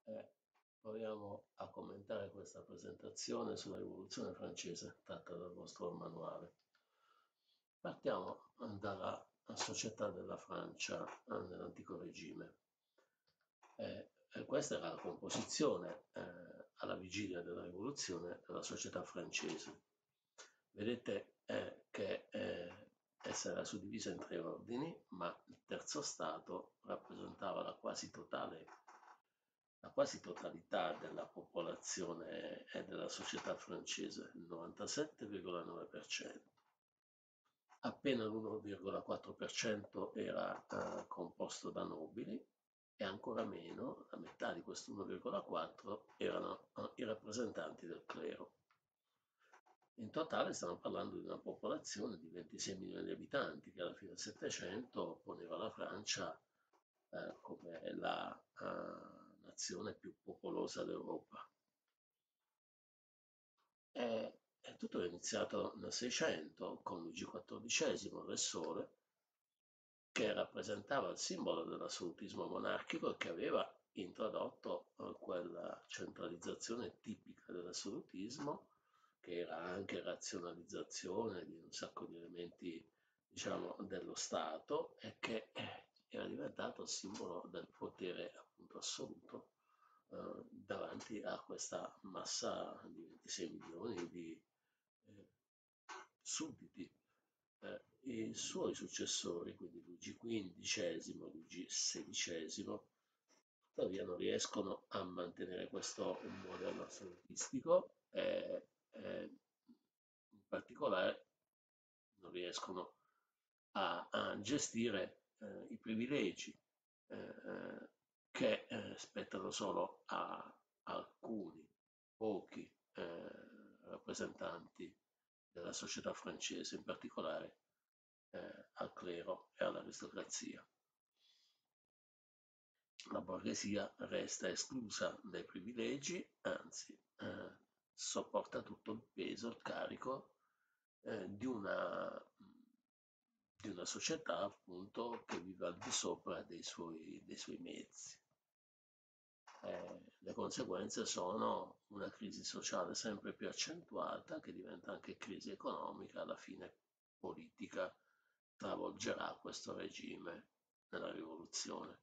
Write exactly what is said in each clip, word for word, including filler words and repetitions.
Eh, proviamo a commentare questa presentazione sulla Rivoluzione francese tratta dal vostro manuale. Partiamo dalla società della Francia eh, nell'antico regime. Eh, e questa era la composizione eh, alla vigilia della Rivoluzione della società francese. Vedete eh, che eh, essa era suddivisa in tre ordini, ma il terzo stato rappresentava la quasi totale la quasi totalità della popolazione e della società francese, il novantasette virgola nove per cento. Appena l'uno virgola quattro per cento era eh, composto da nobili e ancora meno, la metà di questo uno virgola quattro erano eh, i rappresentanti del clero. In totale stiamo parlando di una popolazione di ventisei milioni di abitanti che alla fine del Settecento poneva la Francia eh, come la eh, nazione più popolosa d'Europa. E, e tutto è iniziato nel Seicento con Luigi quattordicesimo, Re Sole, che rappresentava il simbolo dell'assolutismo monarchico e che aveva introdotto eh, quella centralizzazione tipica dell'assolutismo, che era anche razionalizzazione di un sacco di elementi, diciamo, dello Stato e che eh, era diventato simbolo del potere appunto assoluto eh, davanti a questa massa di ventisei milioni di eh, sudditi. Eh, I suoi successori, quindi Luigi quindicesimo, Luigi sedicesimo, tuttavia non riescono a mantenere questo modello assolutistico e, e in particolare non riescono a, a gestire eh, i privilegi eh, che eh, spettano solo a alcuni, pochi eh, rappresentanti della società francese, in particolare eh, al clero e all'aristocrazia. La borghesia resta esclusa dai privilegi, anzi eh, sopporta tutto il peso, il carico eh, di una, di una società appunto che vive al di sopra dei suoi, dei suoi mezzi. Eh, le conseguenze sono una crisi sociale sempre più accentuata che diventa anche crisi economica, alla fine politica travolgerà questo regime nella rivoluzione.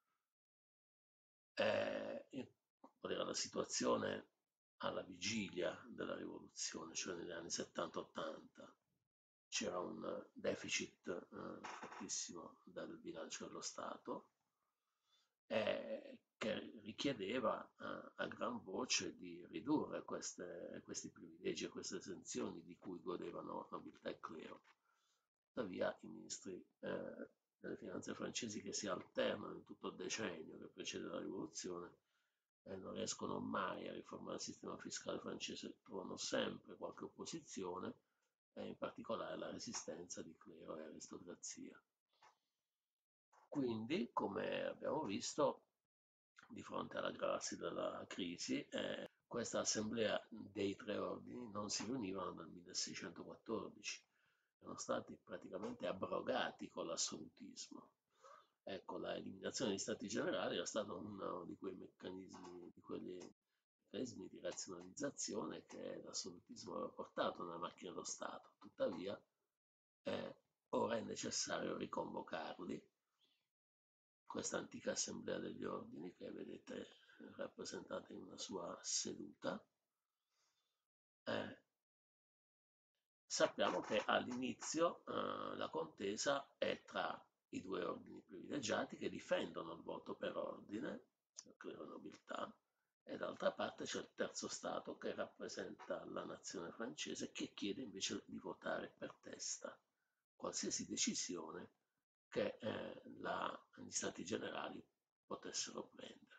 Eh, qual era la situazione alla vigilia della rivoluzione, cioè negli anni settanta ottanta? C'era un deficit eh, fortissimo del bilancio dello Stato eh, che richiedeva eh, a gran voce di ridurre queste, questi privilegi e queste esenzioni di cui godevano nobiltà e clero. Tuttavia i ministri eh, delle finanze francesi che si alternano in tutto il decennio che precede la rivoluzione e non riescono mai a riformare il sistema fiscale francese, trovano sempre qualche opposizione e in particolare la resistenza di clero e aristocrazia. Quindi, come abbiamo visto, di fronte all'aggravarsi della crisi, eh, questa assemblea dei tre ordini non si riunivano dal milleseicentoquattordici, erano stati praticamente abrogati con l'assolutismo. Ecco, la eliminazione degli stati generali era stato uno di quei meccanismi, di quegli meccanismi di razionalizzazione che l'assolutismo aveva portato nella macchina dello Stato. Tuttavia, eh, ora è necessario riconvocarli questa antica assemblea degli ordini che vedete rappresentata in una sua seduta. Eh, sappiamo che all'inizio eh, la contesa è tra i due ordini privilegiati che difendono il voto per ordine, il clero e nobiltà, e d'altra parte c'è il terzo Stato che rappresenta la nazione francese che chiede invece di votare per testa qualsiasi decisione che eh, la, gli Stati generali potessero prendere.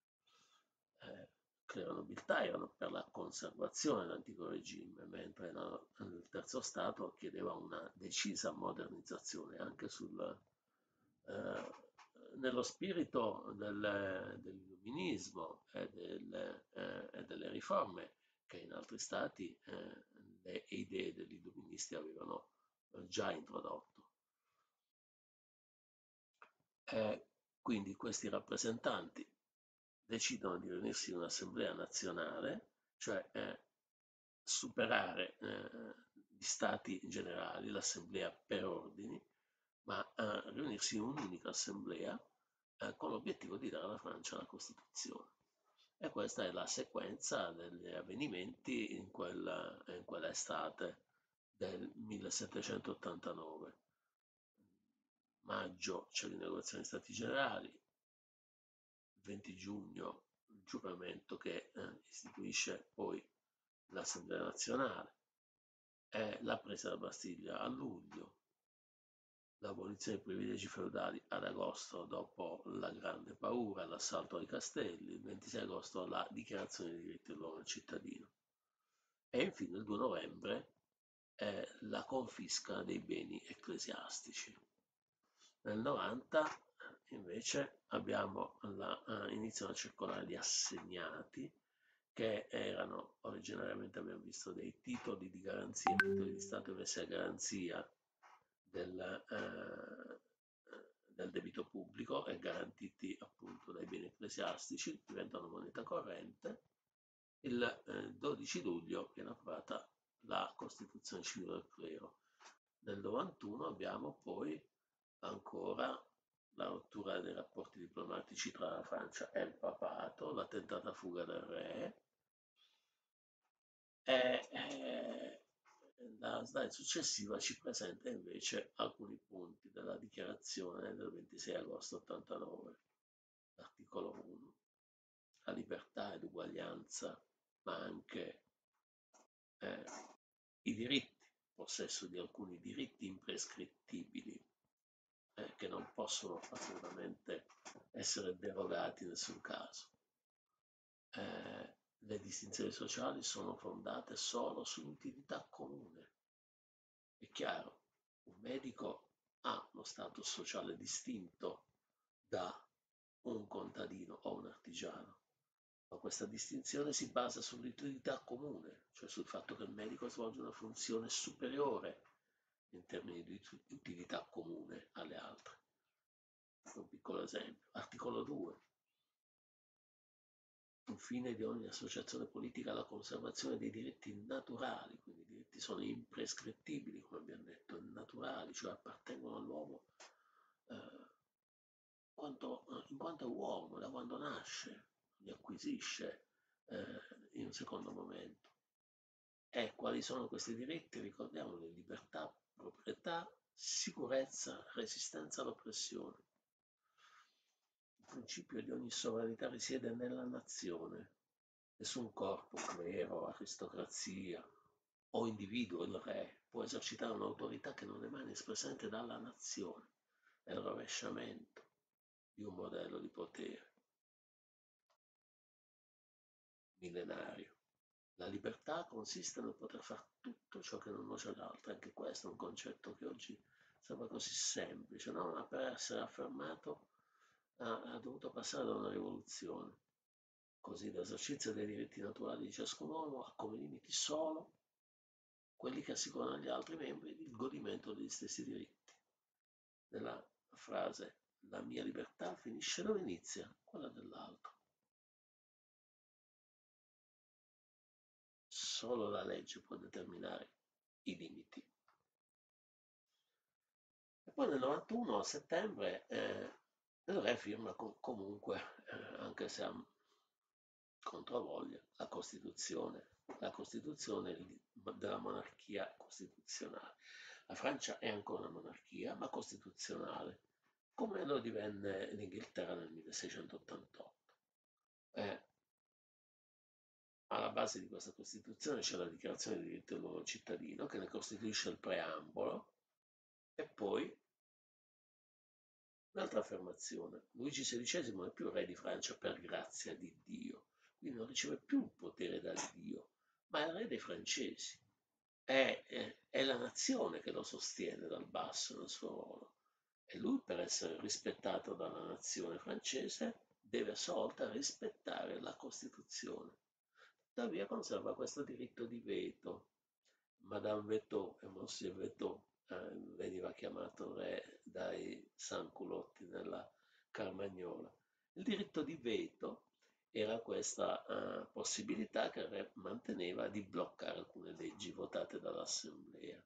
Eh, clero e nobiltà erano per la conservazione dell'antico regime, mentre la, il terzo Stato chiedeva una decisa modernizzazione anche sul, eh, nello spirito del, dell'illuminismo e, del, eh, e, delle riforme che in altri stati eh, le idee degli illuministi avevano eh, già introdotto. E quindi questi rappresentanti decidono di riunirsi in un'assemblea nazionale, cioè eh, superare eh, gli stati generali, l'assemblea per ordini, ma eh, riunirsi in un'unica assemblea eh, con l'obiettivo di dare alla Francia la Costituzione. E questa è la sequenza degli avvenimenti in quella, in quella estate del millesettecentottantanove. Maggio c'è l'inaugurazione degli Stati Generali, il venti giugno il giuramento che eh, istituisce poi l'Assemblea Nazionale, e la presa della Bastiglia a luglio, l'abolizione dei privilegi feudali ad agosto dopo la Grande Paura, l'assalto ai castelli, il ventisei agosto la dichiarazione dei diritti dell'uomo e del cittadino e infine il due novembre è la confisca dei beni ecclesiastici. Nel novanta invece abbiamo la, uh, iniziano a circolare gli assegnati che erano originariamente, abbiamo visto, dei titoli di garanzia, titoli di Stato messi a garanzia del, eh, del debito pubblico e garantiti appunto dai beni ecclesiastici, diventano moneta corrente. Il eh, dodici luglio viene approvata la Costituzione civile del clero. Nel novantuno abbiamo poi ancora la rottura dei rapporti diplomatici tra la Francia e il papato, la tentata fuga del re, e eh, la slide successiva ci presenta invece alcuni punti della dichiarazione del ventisei agosto ottantanove. L'articolo uno, la libertà e l'uguaglianza, ma anche eh, i diritti, possesso di alcuni diritti imprescrittibili eh, che non possono assolutamente essere derogati in nessun caso. Eh, le distinzioni sociali sono fondate solo sull'utilità comune. È chiaro, un medico ha uno status sociale distinto da un contadino o un artigiano, ma questa distinzione si basa sull'utilità comune, cioè sul fatto che il medico svolge una funzione superiore in termini di utilità comune alle altre. Un piccolo esempio. Articolo due. Un fine di ogni associazione politica è la conservazione dei diritti naturali, quindi i diritti sono imprescrittibili, come abbiamo detto, naturali, cioè appartengono all'uomo eh, quanto, in quanto è uomo, da quando nasce, li acquisisce eh, in un secondo momento. E quali sono questi diritti? Ricordiamoli: libertà, proprietà, sicurezza, resistenza all'oppressione. Il principio di ogni sovranità risiede nella nazione. Nessun corpo, clero, aristocrazia o individuo, il re, può esercitare un'autorità che non emani espressamente dalla nazione. È il rovesciamento di un modello di potere millenario. La libertà consiste nel poter fare tutto ciò che non nuoce all'altro. Anche questo è un concetto che oggi sembra così semplice, no? Ma per essere affermato ha, ha dovuto passare da una rivoluzione. Così l'esercizio dei diritti naturali di ciascun uomo ha come limiti solo quelli che assicurano agli altri membri il godimento degli stessi diritti. Nella frase "la mia libertà finisce dove inizia quella dell'altro". Solo la legge può determinare i limiti. E poi nel novantuno, a settembre, eh, il re firma com- comunque, eh, anche se a controvoglia, la Costituzione, la Costituzione della monarchia costituzionale. La Francia è ancora una monarchia, ma costituzionale, come lo divenne l'Inghilterra nel milleseicentottantotto. Eh, alla base di questa Costituzione c'è la Dichiarazione dei diritti dell'uomo cittadino, che ne costituisce il preambolo, e poi un'altra affermazione: Luigi sedicesimo non è più re di Francia per grazia di Dio, quindi non riceve più il potere da Dio, ma è il re dei francesi. È, è, è la nazione che lo sostiene dal basso nel suo ruolo. E lui, per essere rispettato dalla nazione francese, deve a sua volta rispettare la Costituzione. Tuttavia conserva questo diritto di veto. Madame Veto e Monsieur Veto eh, veniva chiamato re dai sanculotti nella Carmagnola. Il diritto di veto era questa eh, possibilità che il re manteneva di bloccare alcune leggi votate dall'Assemblea.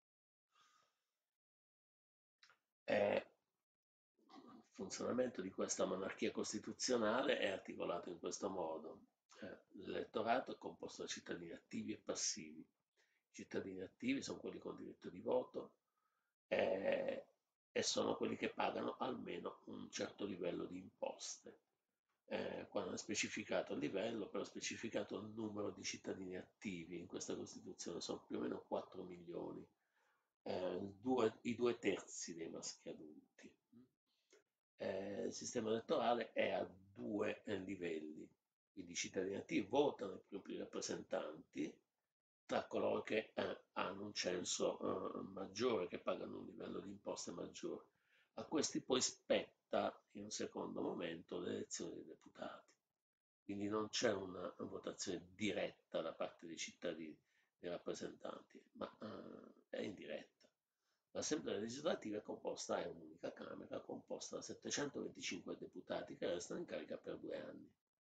E il funzionamento di questa monarchia costituzionale è articolato in questo modo. Eh, l'elettorato è composto da cittadini attivi e passivi. I cittadini attivi sono quelli con diritto di voto eh, e sono quelli che pagano almeno un certo livello di imposte. Eh, quando è specificato il livello, però è specificato il numero di cittadini attivi in questa Costituzione, sono più o meno quattro milioni, eh, due- i due terzi dei maschi adulti. Eh, il sistema elettorale è a due eh, livelli, quindi i cittadini attivi votano i propri rappresentanti tra coloro che eh, hanno un censo eh, maggiore, che pagano un livello di imposte maggiore. A questi poi spetta in un secondo momento l'elezione dei deputati. Quindi non c'è una, una votazione diretta da parte dei cittadini, dei rappresentanti, ma eh, è indiretta. L'Assemblea legislativa è composta, è un'unica Camera, composta da settecentoventicinque deputati che restano in carica per due anni.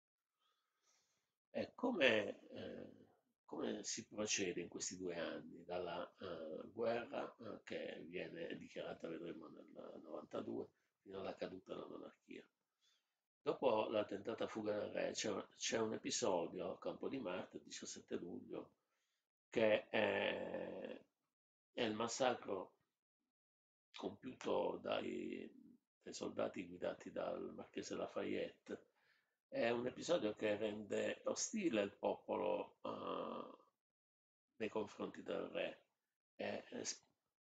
E come, eh, come si procede in questi due anni? Dalla eh, guerra eh, che viene dichiarata, vedremo, nel novantadue, fino alla caduta della monarchia. Dopo la tentata fuga del re c'è un, c'è un episodio a Campo di Marte, il diciassette luglio, che è, è il massacro compiuto dai, dai soldati guidati dal marchese Lafayette. È un episodio che rende ostile il popolo eh, nei confronti del re e e s-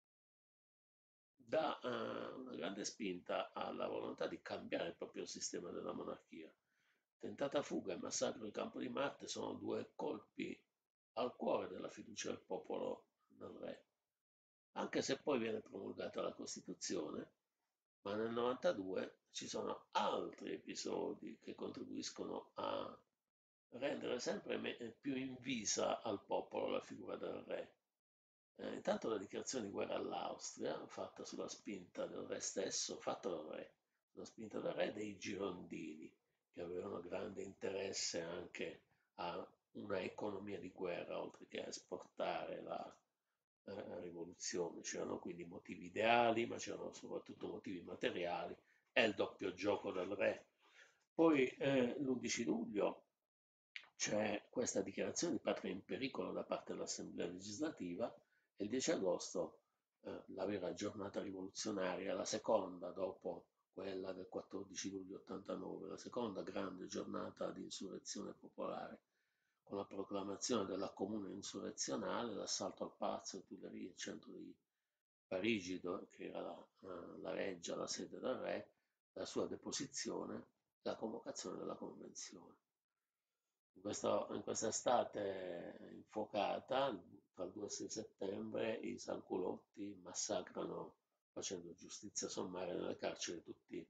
dà eh, una grande spinta alla volontà di cambiare il proprio sistema della monarchia. Tentata fuga e massacro del Campo di Marte sono due colpi al cuore della fiducia del popolo nel re. Anche se poi viene promulgata la Costituzione, ma nel novantadue ci sono altri episodi che contribuiscono a rendere sempre me- più invisa al popolo la figura del re. Eh, intanto la dichiarazione di guerra all'Austria, fatta sulla spinta del re stesso, fatta dal re, sulla spinta del re e dei girondini, che avevano grande interesse anche a una economia di guerra, oltre che a esportare la eh, rivoluzione. C'erano quindi motivi ideali, ma c'erano soprattutto motivi materiali e il doppio gioco del re. Poi eh, l'undici luglio c'è questa dichiarazione di patria in pericolo da parte dell'Assemblea legislativa e il dieci agosto eh, la vera giornata rivoluzionaria, la seconda dopo quella del quattordici luglio ottantanove, la seconda grande giornata di insurrezione popolare, con la proclamazione della comune insurrezionale, l'assalto al Palazzo delle Tuileries, il centro di Parigi, che era la, eh, la reggia, la sede del re, la sua deposizione, la convocazione della convenzione. In questa, in questa estate infuocata, tra il due e il sei settembre, i sanculotti massacrano, facendo giustizia sommaria nelle carceri, tutti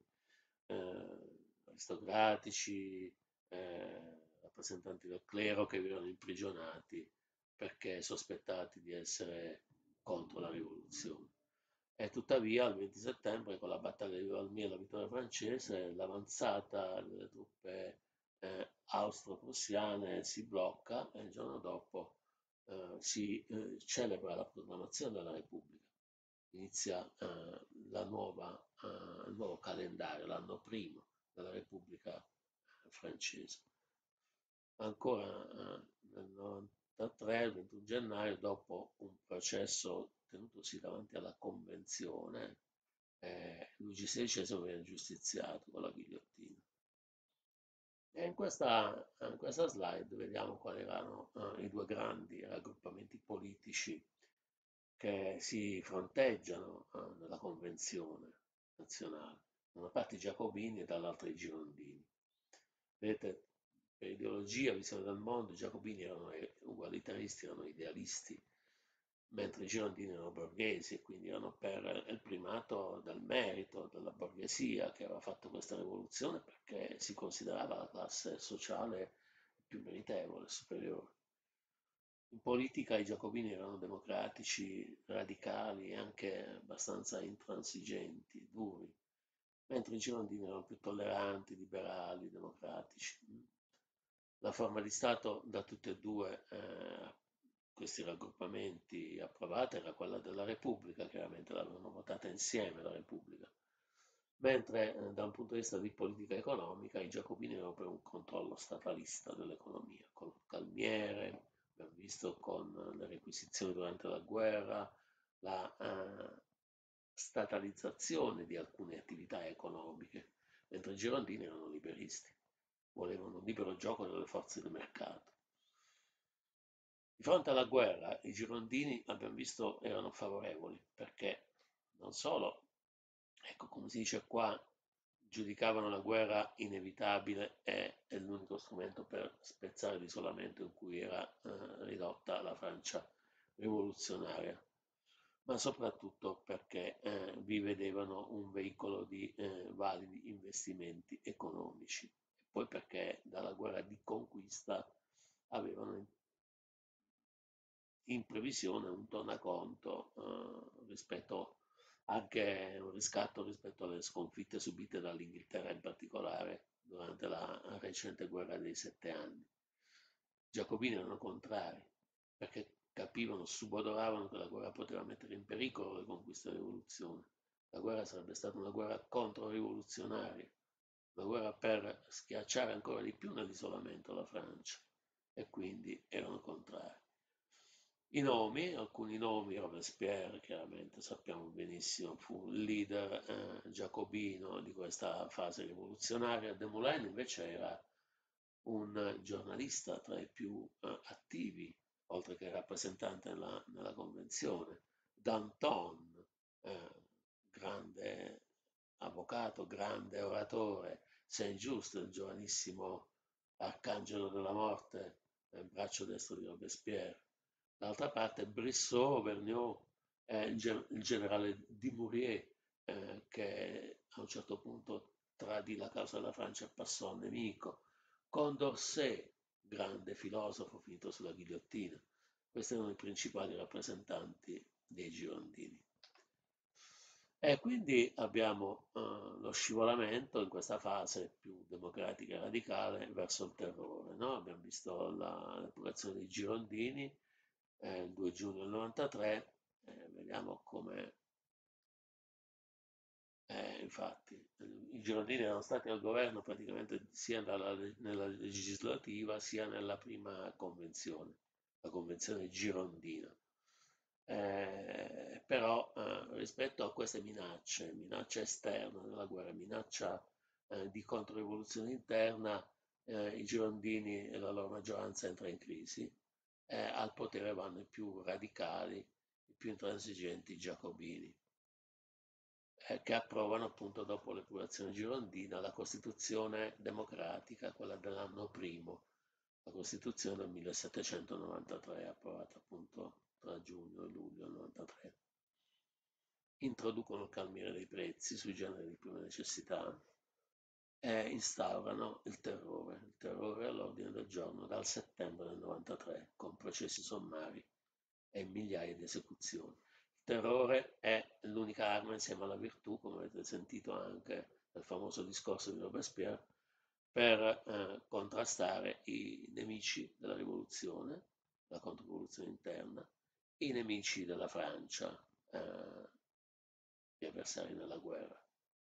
eh, aristocratici, eh, rappresentanti del clero che vivevano imprigionati perché sospettati di essere contro la rivoluzione. E tuttavia, il venti settembre, con la battaglia di Valmy e la vittoria francese, l'avanzata delle truppe eh, austro-prussiane si blocca e il giorno dopo eh, si eh, celebra la proclamazione della Repubblica. Inizia eh, la nuova, eh, il nuovo calendario, l'anno primo della Repubblica eh, francese. Ancora eh, nel novantatré, il ventuno gennaio, dopo un processo tenutosi davanti alla Convenzione, eh, Luigi sedicesimo viene giustiziato con la ghigliottina. E in questa, in questa slide vediamo quali erano eh, i due grandi raggruppamenti politici che si fronteggiano eh, nella Convenzione nazionale, da una parte i Giacobini e dall'altra i Girondini. Vedete, per ideologia, visione del mondo, i Giacobini erano ugualitaristi, erano idealisti, mentre i Girondini erano borghesi e quindi erano per il primato del merito, della borghesia che aveva fatto questa rivoluzione perché si considerava la classe sociale più meritevole, superiore. In politica i giacobini erano democratici, radicali e anche abbastanza intransigenti, duri, mentre i girondini erano più tolleranti, liberali, democratici. La forma di Stato da tutti e due eh, questi raggruppamenti approvata era quella della Repubblica, chiaramente l'avevano votata insieme la Repubblica, mentre eh, da un punto di vista di politica economica i giacobini erano per un controllo statalista dell'economia, col calmiere, abbiamo visto con le requisizioni durante la guerra, la eh, statalizzazione di alcune attività economiche, mentre i girondini erano liberisti, volevano un libero gioco delle forze di mercato. Di fronte alla guerra, i girondini, abbiamo visto, erano favorevoli perché non solo, ecco, come si dice qua, giudicavano la guerra inevitabile e è l'unico strumento per spezzare l'isolamento in cui era eh, ridotta la Francia rivoluzionaria, ma soprattutto perché eh, vi vedevano un veicolo di eh, validi investimenti economici e poi perché dalla guerra di conquista avevano in previsione un tornaconto eh, rispetto anche un riscatto rispetto alle sconfitte subite dall'Inghilterra in particolare durante la recente guerra dei sette anni. I giacobini erano contrari perché capivano, subodoravano che la guerra poteva mettere in pericolo le conquiste della rivoluzione. La guerra sarebbe stata una guerra controrivoluzionaria, una guerra per schiacciare ancora di più nell'isolamento la Francia e quindi erano contrari. I nomi, alcuni nomi, Robespierre chiaramente sappiamo benissimo, fu il leader eh, giacobino di questa fase rivoluzionaria. Desmoulins invece era un giornalista tra i più eh, attivi, oltre che rappresentante nella, nella convenzione. Danton, eh, grande avvocato, grande oratore. Saint-Just, il giovanissimo arcangelo della morte, il braccio destro di Robespierre. D'altra parte Brissot, Vergniaud, eh, il, gen- il generale Dumouriez, eh, che a un certo punto tradì la causa della Francia e passò al nemico, Condorcet, grande filosofo finito sulla ghigliottina. Questi erano i principali rappresentanti dei girondini. E quindi abbiamo eh, lo scivolamento in questa fase più democratica e radicale verso il terrore. No? Abbiamo visto la, l'epurazione dei girondini eh, il due giugno del novantatré, eh, vediamo come, eh, infatti, i girondini erano stati al governo praticamente sia nella, nella legislativa sia nella prima convenzione, la convenzione girondina. Eh, però eh, rispetto a queste minacce, minaccia esterna della guerra, minaccia eh, di controrivoluzione interna, eh, i girondini e la loro maggioranza entra in crisi e al potere vanno i più radicali, i più intransigenti giacobini, eh, che approvano appunto dopo l'epurazione girondina la Costituzione democratica, quella dell'anno primo, la Costituzione del millesettecentonovantatré, approvata appunto tra giugno e luglio del novantatré. Introducono il calmiere dei prezzi sui generi di prima necessità e instaurano il terrore. Il terrore all'ordine del giorno dal settembre del novantatré, con processi sommari e migliaia di esecuzioni. Il terrore è l'unica arma insieme alla virtù, come avete sentito anche nel famoso discorso di Robespierre, per eh, contrastare i nemici della rivoluzione, la controrivoluzione interna, i nemici della Francia, eh, gli avversari nella guerra.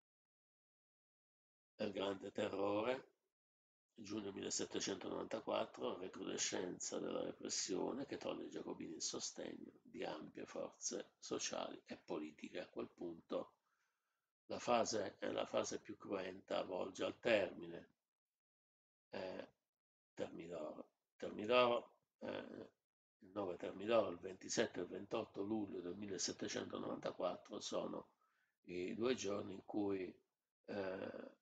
Il grande terrore, giugno millesettecentonovantaquattro, recrudescenza della repressione che toglie ai giacobini il sostegno di ampie forze sociali e politiche. A quel punto la fase, è la fase più cruenta volge al termine. Eh, Termidoro. Termidoro, eh, il nove Termidoro, il ventisette e il ventotto luglio del millesettecentonovantaquattro sono i due giorni in cui eh,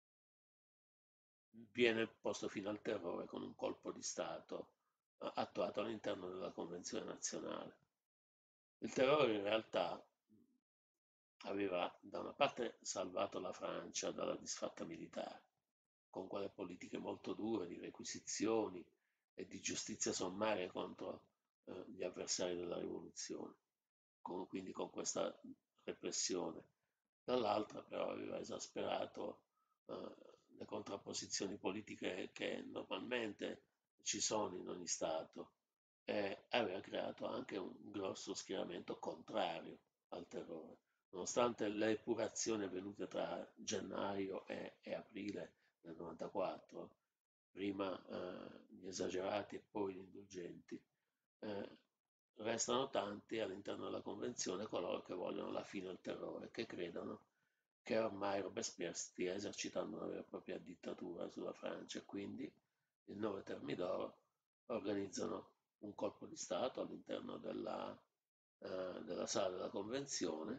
viene posto fine al terrore con un colpo di Stato eh, attuato all'interno della Convenzione nazionale. Il terrore in realtà aveva da una parte salvato la Francia dalla disfatta militare, con quelle politiche molto dure di requisizioni e di giustizia sommaria contro eh, gli avversari della rivoluzione, con, quindi con questa repressione. Dall'altra però aveva esasperato eh, le contrapposizioni politiche che normalmente ci sono in ogni Stato, e aveva creato anche un grosso schieramento contrario al terrore. Nonostante le epurazioni avvenute tra gennaio e, e aprile del novantaquattro, prima eh, gli esagerati e poi gli indulgenti, eh, restano tanti all'interno della Convenzione coloro che vogliono la fine del terrore, che credono che ormai Robespierre stia esercitando una vera e propria dittatura sulla Francia, e quindi il nove Thermidor organizzano un colpo di Stato all'interno della, eh, della sala della Convenzione.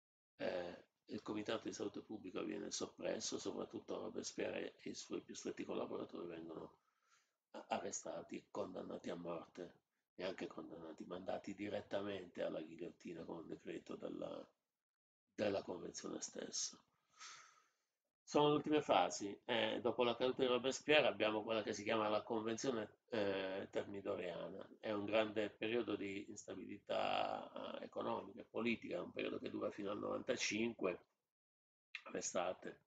Eh, il Comitato di Salute Pubblica viene soppresso, soprattutto Robespierre e i suoi più stretti collaboratori vengono arrestati, condannati a morte e anche condannati, mandati direttamente alla ghigliottina con un decreto della, della Convenzione stessa. Sono le ultime fasi. Eh, dopo la caduta di Robespierre abbiamo quella che si chiama la Convenzione eh, Termidoriana. È un grande periodo di instabilità eh, economica e politica, un periodo che dura fino al novantacinque, l'estate,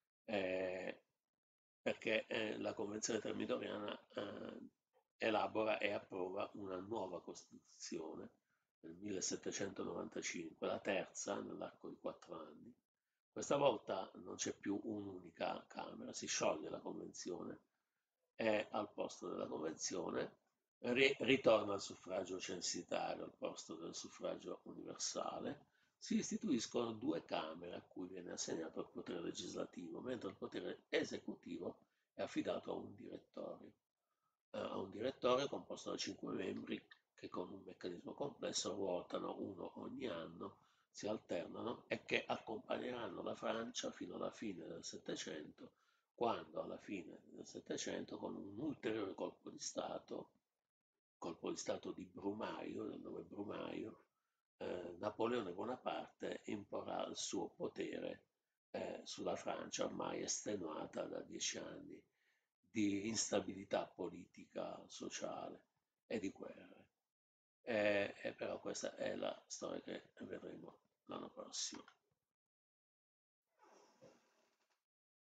eh, perché eh, la Convenzione Termidoriana eh, elabora e approva una nuova Costituzione nel millesettecentonovantacinque, la terza nell'arco di quattro anni. Questa volta non c'è più un'unica Camera, si scioglie la Convenzione e al posto della Convenzione ri- ritorna il suffragio censitario al posto del suffragio universale. Si istituiscono due Camere a cui viene assegnato il potere legislativo, mentre il potere esecutivo è affidato a un direttorio, eh, a un direttorio composto da cinque membri che con un meccanismo complesso ruotano uno ogni anno, si alternano e che accompagneranno la Francia fino alla fine del Settecento, quando alla fine del Settecento, con un ulteriore colpo di Stato, colpo di Stato di Brumaio, del nome Brumaio, eh, Napoleone Bonaparte imporrà il suo potere eh, sulla Francia ormai estenuata da dieci anni di instabilità politica, sociale e di guerre. E, e però questa è la storia che vedremo l'anno prossimo.